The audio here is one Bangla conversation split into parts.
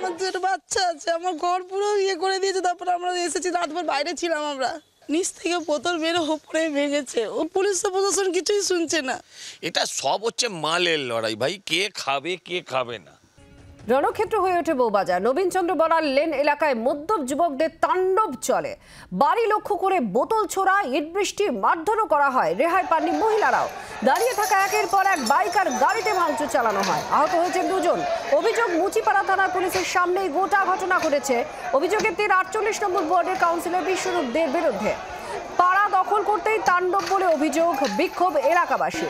আমার দুটো বাচ্চা আছে, আমার ঘর পুরো ইয়ে করে দিয়েছে। তারপর আমরা এসেছি, রাতভর বাইরে ছিলাম আমরা। নিচ থেকে বোতল বেরো উপরে ভেঙেছে। ও পুলিশ প্রশাসন কিছুই শুনছে না। এটা সব হচ্ছে মালের লড়াই ভাই, কে খাবে কে খাবে না। রণক্ষেত্র হয়ে ওঠে বউবাজার। নবীন চন্দ্র বরার লেন এলাকায় মদ্যপ যুবকদের তাণ্ডব চলে। বাড়ি লক্ষ্য করে বোতল ছোড়া, ইট বৃষ্টি, মারধরও করা হয়। রেহাই পাননি মহিলারাও। দাঁড়িয়ে থাকা একের পর এক বাইক আর গাড়িতে ভাঙচুর চালানো হয়। আহত হয়েছে দুজন। অভিযোগ, মুচিপাড়া থানার পুলিশের সামনেই গোটা ঘটনা ঘটেছে। অভিযোগের তীর 48 নম্বর ওয়ার্ডের কাউন্সিলর বিশ্বরূপ দের বিরুদ্ধে। পাড়া দখল করতেই তাণ্ডব বলে অভিযোগ, বিক্ষোভ এলাকাবাসী।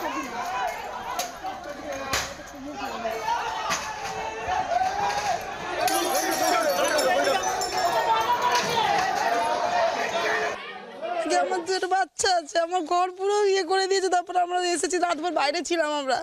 আমার দুটো বাচ্চা আছে, আমার ঘর পুরো ইয়ে করে দিয়েছে। তারপর আমরা এসেছি, রাতভর বাইরে ছিলাম আমরা।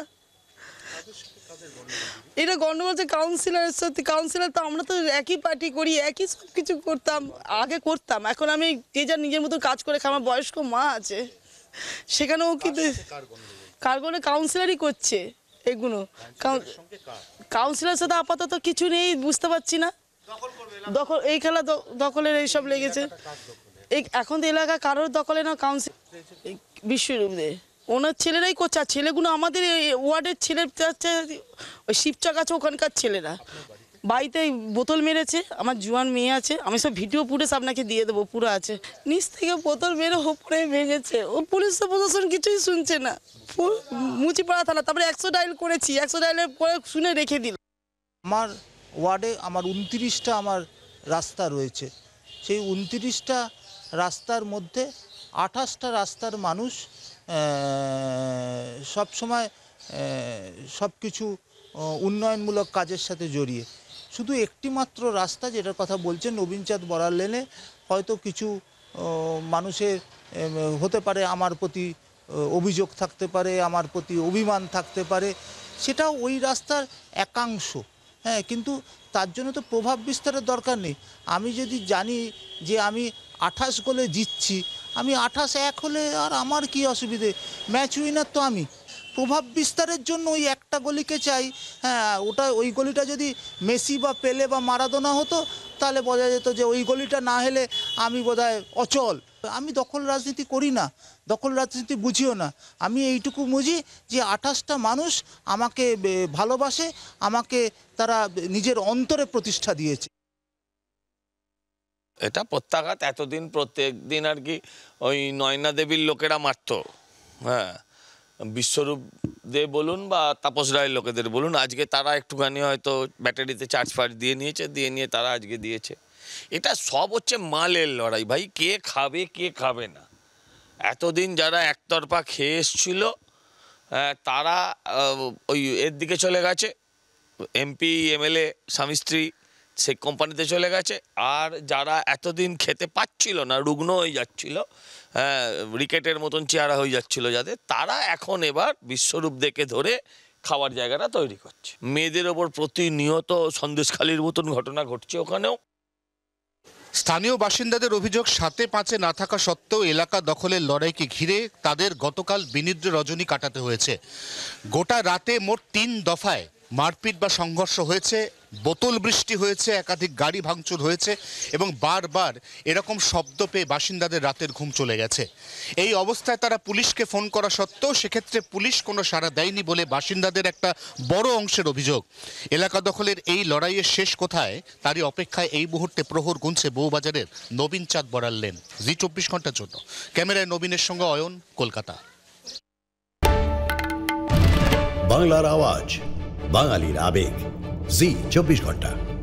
এটা গন্ডগোল হচ্ছে কাউন্সিলরের সাথে। কাউন্সিলর তো আমরা তো একই পার্টি করি, একই সব কিছু করতাম, আগে করতাম। এখন আমি যে যার নিজের মতো কাজ করে খাই। আমার বয়স্ক মা আছে, সেখানেও কিন্তু কারগণে কাউন্সিলরই করছে এগুলো। কাউন্সিলরের সাথে আপাতত কিছু নেই, বুঝতে পারছি না। দখল, এই খেলা দখলের এইসব লেগেছে। এই এখন তো এলাকা কারোর দখলে না, কাউন্সিল বিশ্বরূপ দে ওনার ছেলেরাই করছে। আর ছেলেগুলো আমাদের ওয়ার্ডের ছেলে, ওই শিবচক আছে ওখানকার ছেলেরা। বাড়িতে বোতল মেরেছে, আমার জুয়ান মেয়ে আছে। আমি সব ভিডিও ফুটেজ আপনাকে দিয়ে দেবো, পুরো আছে। নিচ থেকে বোতল মেরে উপরে ভেঙেছে। ও পুলিশ প্রশাসন কিছুই শুনছে না। মুচিপাড়া থানা, তারপরে 100 ডায়াল করেছি, 100 ডায়ালের পরে শুনে রেখে দিল। আমার ওয়ার্ডে আমার 29টা আমার রাস্তা রয়েছে। সেই 29টা রাস্তার মধ্যে 28টা রাস্তার মানুষ সব সময় সব কিছু উন্নয়নমূলক কাজের সাথে জড়িয়ে। শুধু একটি মাত্র রাস্তা, যেটার কথা বলছেন নবীনচাঁদ বরার লেনে, হয়তো কিছু মানুষের হতে পারে আমার প্রতি অভিযোগ থাকতে পারে, আমার প্রতি অভিমান থাকতে পারে, সেটাও ওই রাস্তার একাংশ। হ্যাঁ, কিন্তু তার জন্য তো প্রভাব বিস্তারের দরকার নেই। আমি যদি জানি যে আমি 28 গোলে জিতছি, আমি 28-1 হলে আর আমার কি অসুবিধে? ম্যাচ উইনার তো আমি। প্রভাব বিস্তারের জন্য ওই একটা গলিকে চাই। হ্যাঁ, ওই গলিটা যদি মেসি বা পেলে বা মারাদোনা হতো, তাহলে বোঝা যেত যে ওই গলিটা না হলে আমি বোধহয় অচল। আমি দখল রাজনীতি করি না, দখল রাজনীতি বুঝিও না। আমি এইটুকু বুঝি যে 28টা মানুষ আমাকে ভালোবাসে, আমাকে তারা নিজের অন্তরে প্রতিষ্ঠা দিয়েছে। এটা প্রত্যাঘাত। এতদিন প্রত্যেক দিন আর কি ওই নয়না দেবীর লোকেরা মারত। হ্যাঁ, বিশ্বরূপ দে বলুন বা তাপস রায়ের লোকেদের বলুন, আজকে তারা একটুখানি হয়তো ব্যাটারিতে চার্জ ফার্জ দিয়ে নিয়ে তারা আজকে দিয়েছে। এটা সব হচ্ছে মালের লড়াই ভাই, কে খাবে কে খাবে না। এতদিন যারা একতরফা খেয়ে এসছিল তারা ওই এর দিকে চলে গেছে, এমপি এমএলএ স্বামী স্ত্রী সেই কোম্পানিতে চলে গেছে। আর যারা এতদিন খেতে পাচ্ছিল না, রুগ্ন হয়ে যাচ্ছিল, রিকেটের মতন চেহারা হয়ে যাচ্ছিল যাদের, তারা এখন এবার বিশ্বরূপ দেখে ধরে খাওয়ার জায়গাটা তৈরি করছে। মেয়েদের ওপর প্রতিনিয়ত সন্দেশখালির মতন ঘটনা ঘটছে ওখানেও। স্থানীয় বাসিন্দাদের অভিযোগ, 7-5 না থাকা সত্ত্বেও এলাকা দখলের লড়াইকে ঘিরে তাদের গতকাল বিনিদ্র রজনী কাটাতে হয়েছে। গোটা রাতে মোট 3 দফায় মারপিট বা সংঘর্ষ হয়েছে, বোতল বৃষ্টি হয়েছে, একাধিক গাড়ি ভাঙচুর হয়েছে এবং বারবার এরকম শব্দ পেয়ে বাসিন্দাদের রাতের ঘুম চলে গেছে। এই অবস্থায় তারা পুলিশকে ফোন করা সত্ত্বেও সেক্ষেত্রে পুলিশ কোনো সাড়া দেয়নি বলে বাসিন্দাদের একটা বড় অংশের অভিযোগ। এলাকা দখলের এই লড়াইয়ের শেষ কোথায় তারই অপেক্ষায় এই মুহূর্তে প্রহর গুনছে বউবাজারের নবীনচাঁদ বরার লেন। জি 24 ঘন্টার জন্য ক্যামেরায় নবীনের সঙ্গে অয়ন, কলকাতা। বাংলার আওয়াজ, বাঙালির আবেগ, জি 24 ঘন্টা।